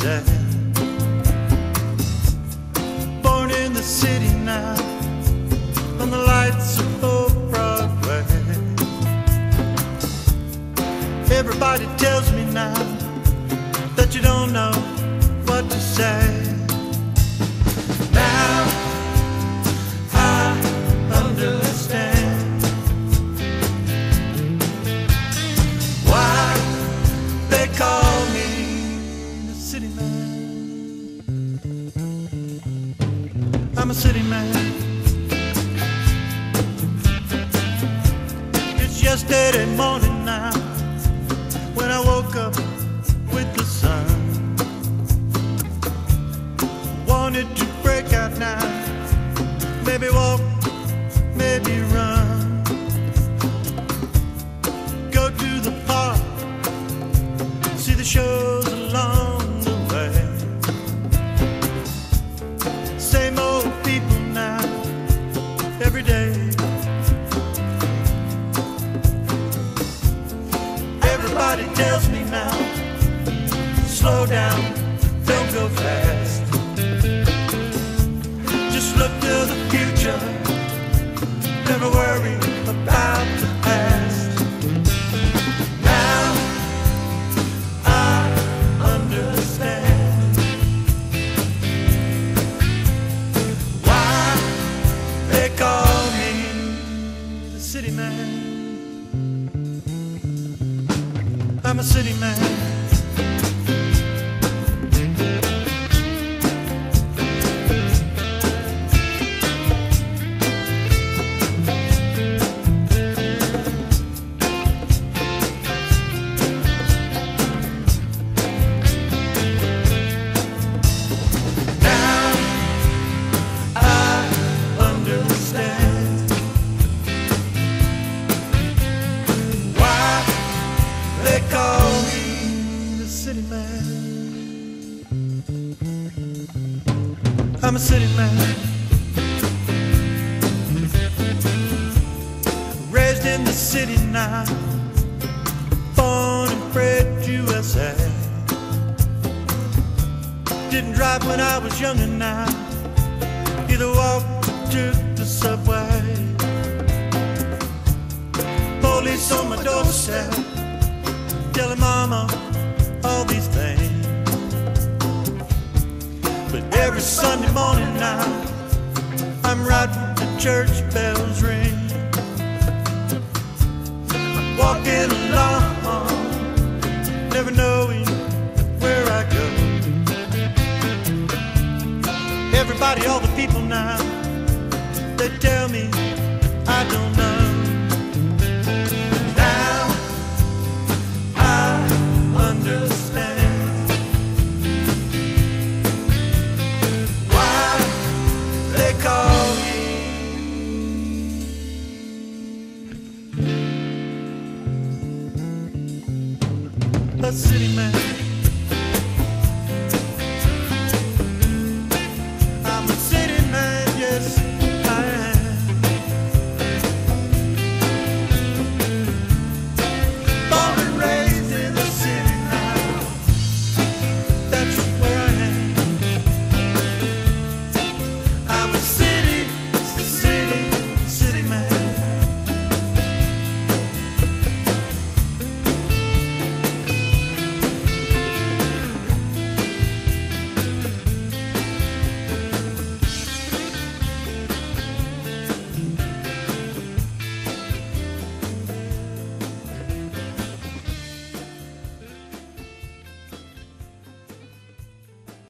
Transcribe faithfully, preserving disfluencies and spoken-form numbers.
S A. Born in the city now, on the lights of old Broadway. Everybody tells me now that you don't know what to say. Now I understand why they call me the city man. I'm a city man. It's yesterday morning now when I woke up with the sun. Wanted to break out now, maybe walk, maybe run. Go to the park, see the shows along the way. Same old people now, every day. Everybody tells me now, slow down, don't go fast. Just look to the future, never worry about the past. Now I understand why they call me the city man. I'm a city man. They call me the city man. I'm a city man. Raised in the city now, born and bred U S A. Didn't drive when I was younger now, either walked or took the subway. Police on my doorstep, telling mama all these things. But every Sunday morning now, I'm right when the church bells ring. I'm walking along, never knowing where I go. Everybody, all the people now, they tell me I don't know. A city man.